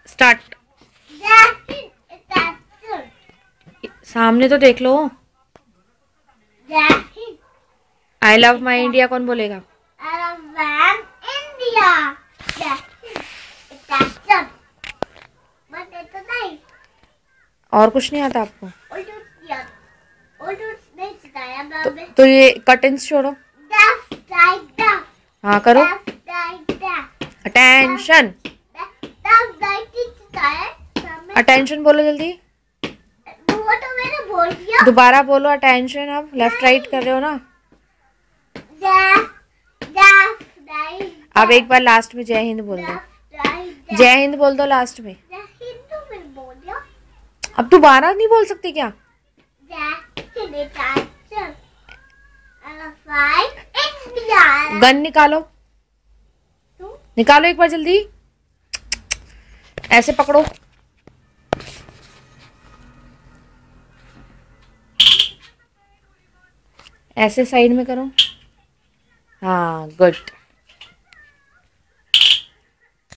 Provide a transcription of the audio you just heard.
Start. सामने तो देख लो। आई लव माई इंडिया कौन बोलेगा? और कुछ नहीं आता आपको? तो ये कर्टन्स छोड़ो। हाँ करो। अटेंशन। अटेंशन बोलो जल्दी। दोबारा बोलो अटेंशन। अब लेफ्ट राइट कर रहे हो ना। अब एक बार लास्ट में जय हिंद बोल दो। जय हिंद बोल दो लास्ट में। अब दोबारा नहीं बोल सकती क्या? गन निकालो। निकालो एक बार जल्दी। ऐसे पकड़ो। ऐसे साइड में करो। हाँ गुड।